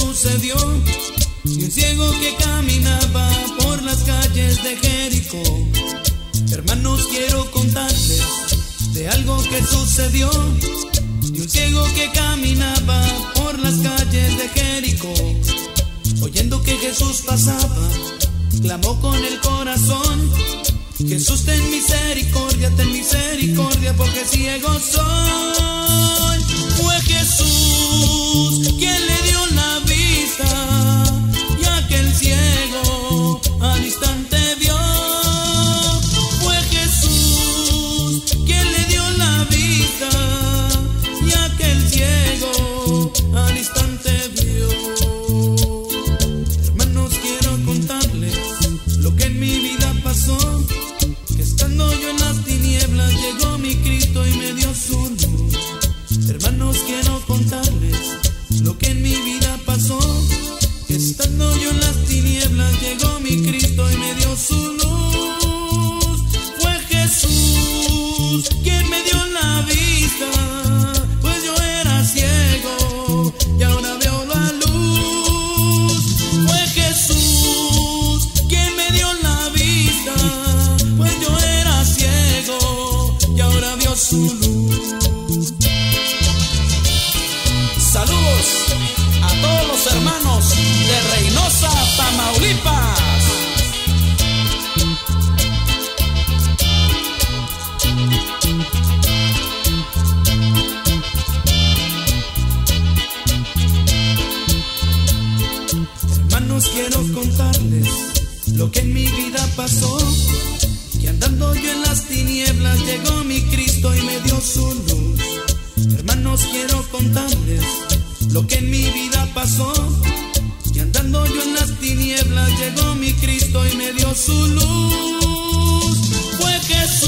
sucedió y un ciego que caminaba por las calles de Jericó. Hermanos, quiero contarles de algo que sucedió y un ciego que caminaba por las calles de Jericó. Oyendo que Jesús pasaba, clamó con el corazón: Jesús, ten misericordia, porque ciego soy. Fue Jesús quien le dio la vista, y aquel ciego al instante vio. Fue Jesús quien le dio la vista, y aquel ciego al instante vio. Hermanos, quiero contarles lo que en mi vida pasó. Estando yo en las tinieblas, llegó mi Cristo y me dio su luz. Hermanos, quiero contarles lo que en mi vida pasó. Estando yo en las tinieblas, llegó mi Cristo y me dio su luz. Fue Jesús quien me dio la vista, pues yo era ciego y ahora veo la luz. Fue Jesús quien me dio la vista, pues yo era ciego y ahora vio su luz. Saludos a todos los hermanos de Reynosa, Tamaulipas. Hermanos, quiero contarles lo que en mi vida pasó. Que andando yo en las tinieblas, llegó mi Cristo y me dio su luz. Hermanos, quiero contarles lo que en mi vida pasó. Que andando yo en las tinieblas, llegó mi Cristo y me dio su luz. Fue Jesús